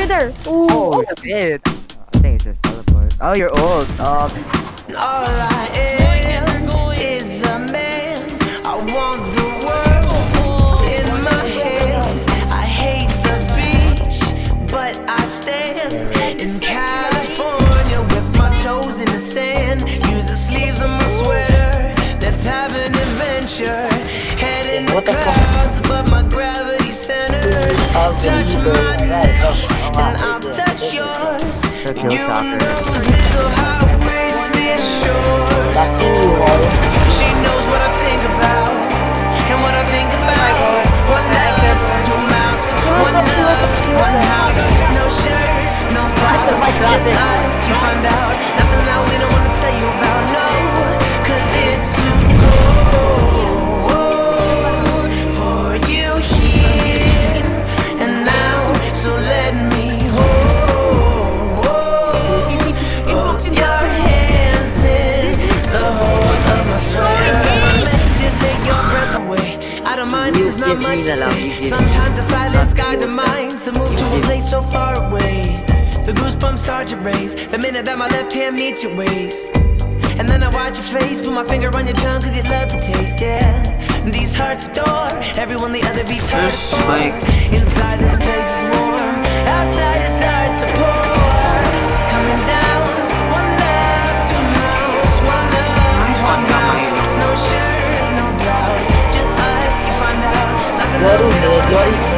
there. Ooh. Oh shit. I think it's just teleport. Oh, you're old. All I am is a man. I want the world in my hands. I hate the beach, but I stand in California with my toes in the sand. Use the sleeves of my sweater. Let's have an adventure. Head in the clouds above my gravity center. Touch my neck and I'll touch yours. You know little high-waisted shorts. She knows what I think about, and what I think about. One love, two mouths, one love, one house. No shirt, no blouse, just us. You find out nothing I really don't wanna tell you about. No, 'cause it's too cold for you here and now. So let me hold your hands in the holes of my sweater. Just take your breath away. I don't mind, it's not much to say. Sometimes the silence guides the mind to move to a place so far away. The goosebumps start to raise the minute that my left hand meets your waist. And then I watch your face, put my finger on your tongue 'cause you love the taste, yeah. These hearts adore everyone the other beats hard for. Inside this place is warm, outside it starts to pour. Coming down, one love, two mouths, one love, one house. No shirt, no blouse, just us, you find out. Nothing else.